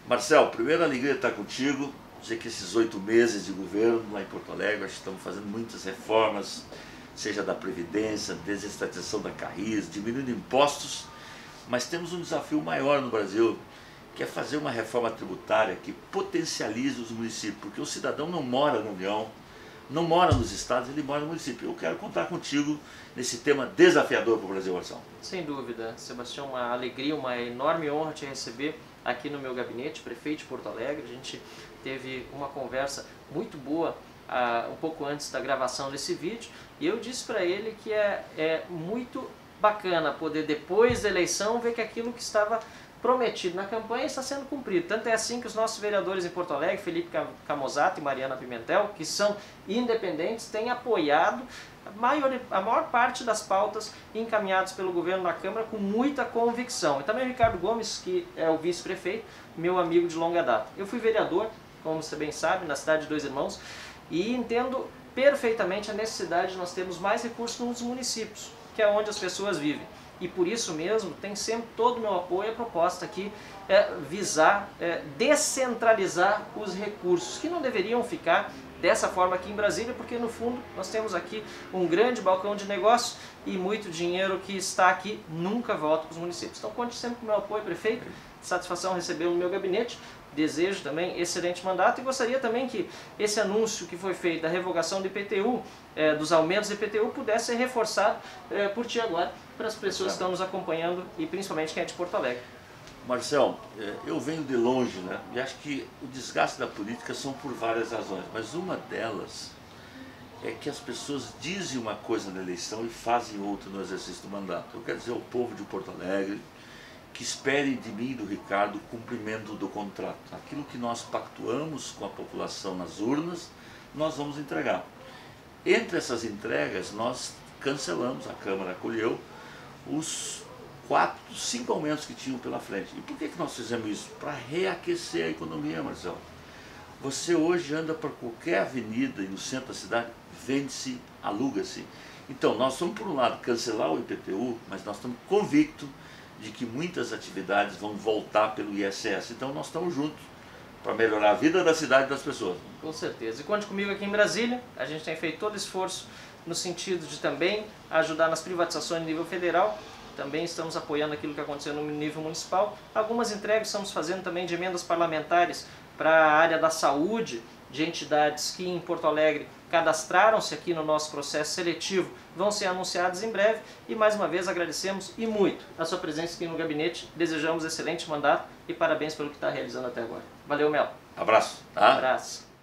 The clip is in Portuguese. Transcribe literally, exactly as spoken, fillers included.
Marcel, primeira alegria estar contigo. Sei que esses oito meses de governo lá em Porto Alegre, acho que estamos fazendo muitas reformas, seja da Previdência, desestatização da Carris, diminuindo impostos, mas temos um desafio maior no Brasil, que é fazer uma reforma tributária que potencialize os municípios, porque o cidadão não mora na União, não mora nos estados, ele mora no município. Eu quero contar contigo nesse tema desafiador para o Brasil, Marcel. Sem dúvida, Sebastião, uma alegria, uma enorme honra te receber aqui no meu gabinete, prefeito de Porto Alegre. A gente teve uma conversa muito boa uh, um pouco antes da gravação desse vídeo, e eu disse para ele que é, é muito bacana poder, depois da eleição, ver que aquilo que estava prometido na campanha está sendo cumprido. Tanto é assim que os nossos vereadores em Porto Alegre, Felipe Camozato e Mariana Pimentel, que são independentes, têm apoiado a maior, a maior parte das pautas encaminhadas pelo governo na Câmara com muita convicção. E também o Ricardo Gomes, que é o vice-prefeito, meu amigo de longa data. Eu fui vereador, como você bem sabe, na cidade de Dois Irmãos, e entendo perfeitamente a necessidade de nós termos mais recursos nos municípios, que é onde as pessoas vivem. E por isso mesmo tem sempre todo o meu apoio à proposta aqui é, visar é, descentralizar os recursos, que não deveriam ficar dessa forma aqui em Brasília, porque no fundo nós temos aqui um grande balcão de negócios e muito dinheiro que está aqui nunca volta para os municípios. Então conte sempre com o meu apoio, prefeito. Satisfação recebê-lo no meu gabinete. Desejo também excelente mandato e gostaria também que esse anúncio que foi feito da revogação do I P T U, eh, dos aumentos do I P T U, pudesse ser reforçado eh, por ti agora, para as pessoas que estão nos acompanhando e principalmente quem é de Porto Alegre. Marcel, eu venho de longe, né? E acho que o desgaste da política são por várias razões, mas uma delas é que as pessoas dizem uma coisa na eleição e fazem outra no exercício do mandato. Eu quero dizer ao povo de Porto Alegre que espere de mim e do Ricardo o cumprimento do contrato. Aquilo que nós pactuamos com a população nas urnas, nós vamos entregar. Entre essas entregas, nós cancelamos, a Câmara acolheu, os quatro, cinco aumentos que tinham pela frente. E por que que nós fizemos isso? Para reaquecer a economia, Marcelo. Você hoje anda por qualquer avenida e no centro da cidade, vende-se, aluga-se. Então, nós estamos, por um lado, cancelar o I P T U, mas nós estamos convictos de que muitas atividades vão voltar pelo I S S. Então nós estamos juntos para melhorar a vida da cidade e das pessoas. Com certeza. E conte comigo aqui em Brasília. A gente tem feito todo esforço no sentido de também ajudar nas privatizações no nível federal. Também estamos apoiando aquilo que aconteceu no nível municipal. Algumas entregas estamos fazendo também de emendas parlamentares para a área da saúde, de entidades que em Porto Alegre cadastraram-se aqui no nosso processo seletivo, vão ser anunciados em breve. E mais uma vez agradecemos e muito a sua presença aqui no gabinete, desejamos excelente mandato e parabéns pelo que está realizando até agora. Valeu, Mel. Abraço. Tá? Abraço.